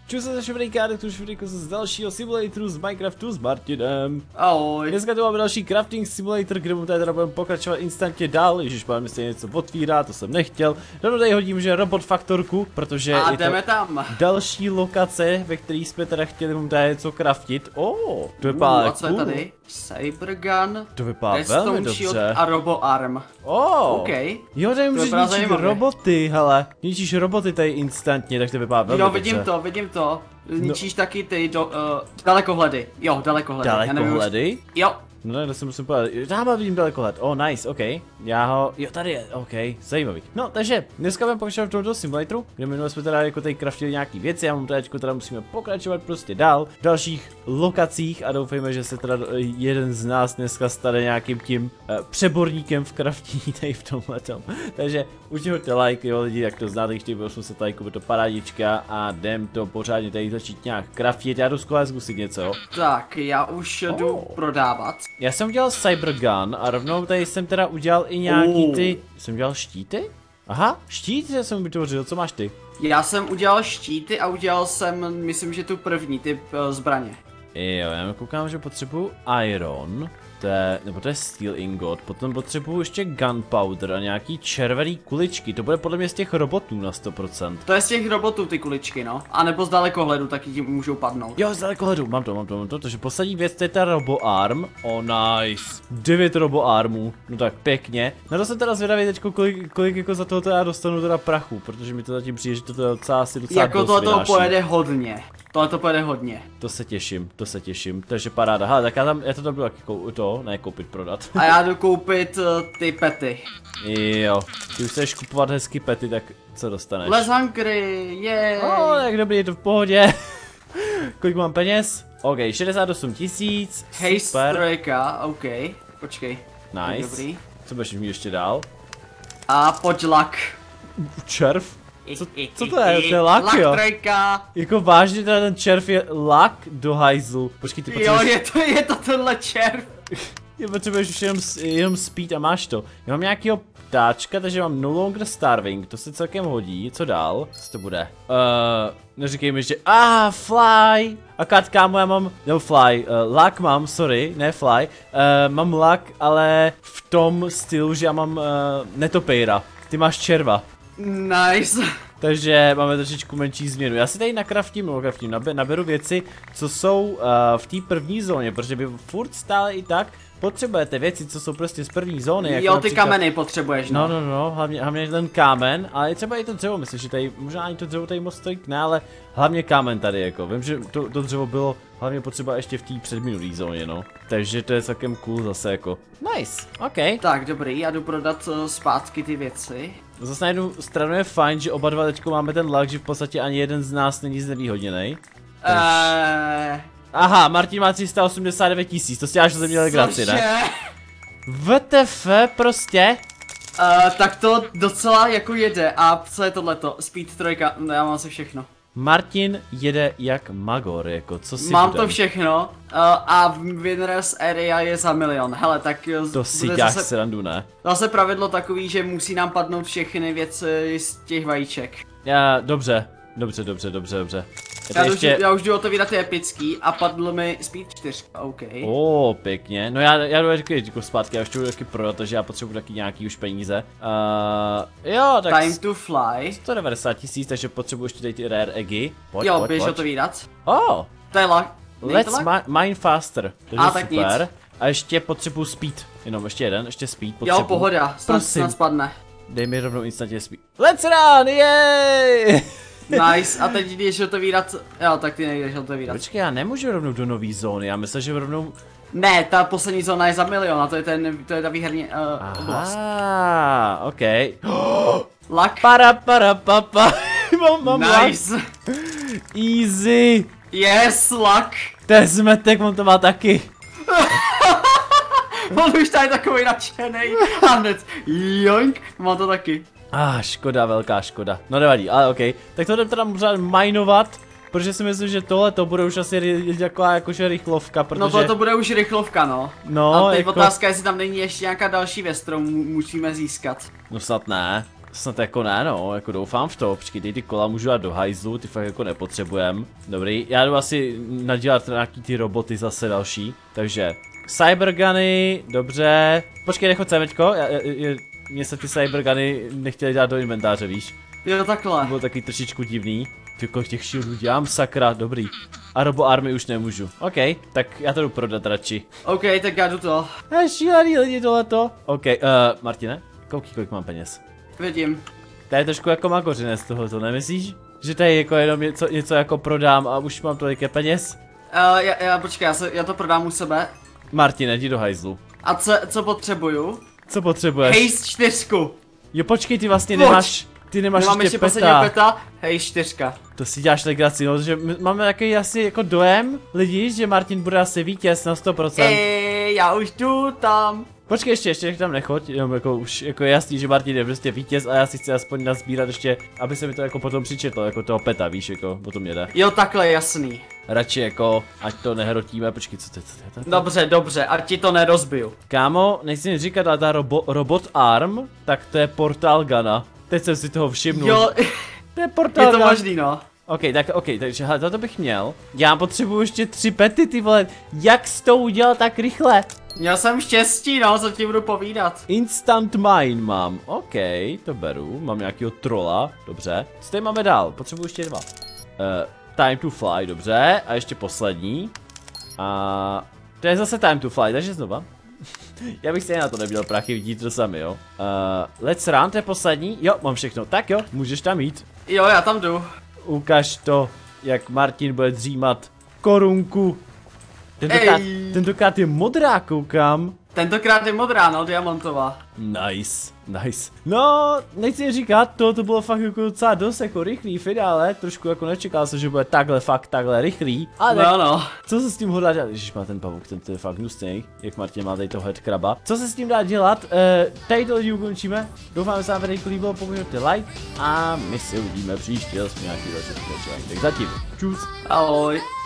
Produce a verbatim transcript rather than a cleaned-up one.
Čus se zaše Vrejkáde, tu švrýko z dalšího simulatoru z Minecraftu s Martinem. Ahoj. Dneska tu máme další crafting simulator, kde mu tady teda budeme pokračovat instantně dál. Ježišpár, mi se něco otvírá, to jsem nechtěl. Rovnou tady hodím, že robot faktorku, protože A je jdeme to tam. další lokace, ve které jsme teda chtěli mu tady něco craftit. Oh, to vypadá uh, a co je cool. tady? Cybergun, To vypadá Redstone velmi Shield dobře. a RoboArm. Oh, OK. Jo, tady můžeš vypadá ničit zajímavě. roboty, hele. Ničíš roboty tady instantně, tak to vypadá velmi Jo, dobře. vidím to, vidím to. Ničíš no. taky ty do, uh, dalekohledy. Jo, dalekohledy. Dalekohledy? Jo. No ne, to si musím povedat. Dáma vidím dalekohled. Oh, nice, ok. Já ho, jo, tady je, ok, zajímavý. No, takže dneska budeme pokračovat v tomto simulatoru, kde minule jsme teda jako tady craftili nějaký věci a teď teda musíme pokračovat prostě dál v dalších lokacích a doufejme, že se teda jeden z nás dneska stane nějakým tím uh, přeborníkem v craftění tady v tomhletom. Takže určitě hoďte like, jo lidi, jak to znáte, když tady osm set lajků, bude to parádička a jdem to pořádně tady začít nějak craftit. Já jdu skvěle zkusit něco, jo. Tak, já už jdu Oh. prodávat. Já jsem udělal Cybergun a rovnou tady jsem teda udělal i nějaký Oh. ty... Jsem udělal štíty? Aha, štíty jsem vytvořil, co máš ty? Já jsem udělal štíty a udělal jsem, myslím, že tu první typ uh, zbraně. Jo, já koukám, že potřebuju iron, to je, nebo to je steel ingot, potom potřebuju ještě gunpowder a nějaký červený kuličky, to bude podle mě z těch robotů na sto procent. To je z těch robotů ty kuličky, no. A nebo z dalekohledu taky ti můžou padnout. Jo, z dalekohledu, mám to, mám to, mám to, takže poslední věc, to je ta roboarm. Oh, nice. devět roboarmů, no tak pěkně. Na to jsem teda zvědavý teďko, kolik, kolik jako za toho já dostanu teda prachu, protože mi to zatím přijde, že to teda docela asi docela Jako dost tohle to vynáší. pojede hodně. Tohle to pojede hodně. To se těším, to se těším, takže paráda. Hele, tak já tam, já to tam budu taky kou, to, ne koupit, prodat. A já jdu koupit uh, ty pety. Jo, ty už chceš kupovat hezky pety, tak co dostaneš? Les hungry, je. O, jak dobrý, je to v pohodě. Kolik mám peněz? OK, šedesát osm tisíc, Hej, super, strojka, OK. Počkej. nice. Dobrý. Co budeš mít ještě dál? A pojď lak. Červ? Co, co to je? To je lak, Lak jo? trojka. Jako vážně teda ten červ je lak do hajzlu. Počkej, ty Jo, potřebuješ, je to, je to tenhle červ. ty potřebuješ už jenom, s- jenom speed a máš to. Já mám nějakýho ptáčka, takže mám no longer starving, to se celkem hodí. Co dál? Co to bude? Uh, neříkej mi, že... Ah, fly! Akát kámo, já mám... No fly, uh, lak mám, sorry, ne fly. Uh, mám lak, ale v tom stylu, že já mám uh, netopejra. Ty máš červa. Nice. Takže máme trošičku menší změnu. Já si tady nakraftím, no kraftím, nabe, naberu věci, co jsou uh, v té první zóně, protože vy furt stále i tak potřebujete věci, co jsou prostě z první zóny. Jako Jo, ty například... kameny potřebuješ, No, no. no, no, hlavně, hlavně ten kámen, ale třeba i to dřevo, myslím, že tady, možná ani to dřevo tady moc stojí, ne, ale hlavně kámen tady, jako, vím, že to, to dřevo bylo hlavně potřeba ještě v té předminulý zóně, no, takže to je celkem cool zase, jako, nice, ok. Tak, dobrý, já jdu prodat uh, zpátky ty věci. Zase na jednu stranu je fajn, že oba dva teďko máme ten lag, že v podstatě ani jeden z nás není znevýhodněný. Eee... Aha, Martin má tři sta osmdesát devět tisíc, to si děláš ze mě legraci, ne? Cože? W T F prostě? Uh, tak to docela jako jede. A co je tohleto? Speed trojka, no, já mám asi všechno. Martin jede jak magor, jako, co si Mám budem? to všechno uh, a Winners Area je za milion. Hele, tak uh, To si bude děláš zase, srandu, ne? zase pravidlo takový, že musí nám padnout všechny věci z těch vajíček. Já, dobře, dobře, dobře, dobře, dobře. Je Já, to ještě... ještě... já už jdu otevírat ty epický a padlo mi Speed čtyři, OK. O, pěkně. No já, já jdu taky jako zpátky, já už to taky prodat, takže já potřebuji taky nějaký už peníze. Uh, jo, tak Time to fly. sto devadesát tisíc, takže potřebuji ještě tady ty rare eggy. Pojď, Jo, pojď, běž pojď. otevírat. Oh, To je lak. Není to let's lak? mi mine faster. Takže A, tak super. nic. A ještě potřebuji speed. Jenom ještě jeden, ještě speed potřebuji. Jo, pohoda, snad, Prosím. snad spadne. Dej mi rovnou instantně speed. Let's run, jej! Nice, a teď jdeš otevírat, jo, tak ty nejdeš otevírat. Počkej, já nemůžu rovnou do nový zóny, já myslím, že rovnou... Ne, ta poslední zóna je za milion a to je, ten, to je ta výherní uh, oblast. Aha, ok. Lak. Para, para, papa. mám, mám Nice. lak. Easy. Yes, lak. To je zmetek, on to má taky. On už tady takový nadšenej. A hned, joink, mám to taky. Ah, škoda, velká škoda. No nevadí, ale ok. Tak to jdem teda možná minovat, protože si myslím, že tohle to bude už asi taková jakože rychlovka, protože... No to, to bude už rychlovka, no. No, a teď jako... otázka, jestli tam není ještě nějaká další věc, kterou mu- musíme získat. No snad ne. snad jako ne, no, jako doufám v to. Počkej, ty kola můžu dát do hajzlu, ty fakt jako nepotřebujem. Dobrý, já jdu asi nadělat nějaký ty roboty zase další. Takže, cyberguny, dobře. Počkej, nechoď semečko, mně se ty cyberguny nechtěli dát do inventáře, víš. Jo, takhle. Bylo taky trošičku divný. Ty kolik těch shieldů dělám, sakra, dobrý. A robo army už nemůžu. OK, tak já to jdu prodat radši. OK, tak já jdu to. Je šílený lidi tohleto. OK, uh, Martine, koukej, kolik mám peněz. Vidím. To je trošku jako magořinec tohleto, nemyslíš? Že tady jako jenom něco, něco jako prodám a už mám tolik peněz? Uh, já, já, počkej, já, se, já to prodám u sebe. Martine, jdi do hajzlu. A co, co potřebuju? Co potřebuješ? Hej, čtyřku. Jo, počkej, ty vlastně Pojď. nemáš, ty nemáš Nemám ještě ještě peta. posledního peta. Hej, čtyřka. To si děláš legraci, no, že my máme takový asi jako dojem lidi, že Martin bude asi vítěz na sto procent. Ej, já už jdu tam. Počkej, ještě, ještě tam nechoď, jenom jako už jako je jasný, že Martin je prostě vítěz a já si chci aspoň nazbírat ještě, aby se mi to jako potom přičetlo, jako toho peta, víš, jako o tom jde. Jo, takhle, jasný. Radši jako, ať to nehrotíme, počkej, co to je, co to je, to? Dobře, dobře, ať ti to nerozbiju. Kámo, nechci mi říkat, ale ta robo, robot arm, tak to je portal gana. Teď jsem si toho všimnul. Jo, To je portal je to gun. možný, no. OK, tak OK, takže hele, toto bych měl. Já potřebuju ještě tři pety, ty vole. Jak jsi to udělal tak rychle? Měl jsem štěstí, no, co ti budu povídat. Instant mine mám. OK, to beru. Mám nějakýho trola, dobře. Co tady máme dál? Potřebuji ještě dva. Uh, time to fly, dobře. A ještě poslední. A to je zase time to fly, takže znova. Já bych stejně na to neměl prachy, vidíte to sami, jo. Uh, let's run, to je poslední. Jo, mám všechno. Tak jo, můžeš tam jít. Jo, já tam jdu. Ukaž to, jak Martin bude dřímat korunku. Tentokrát, tentokrát je modrá, koukám. Tentokrát je modrá, no, diamantová. Nice, nice. No, nechci říkat, to, to bylo fakt jako docela dost jako rychlý finále, trošku jako nečekal jsem, že bude takhle fakt takhle rychlý. Ale no, no. Co se s tím hodlá dělat? Ježiš, má ten pavouk, ten to je fakt hnusný, jak Martin má tady toho headcraba. Co se s tím dá dělat? E, tady to lidi ukončíme. Doufám, že se vám video líbilo, pokud hodíte like a my se uvidíme příště, aspoň nějaký další pokračování. Tak zatím, čus. Ahoj.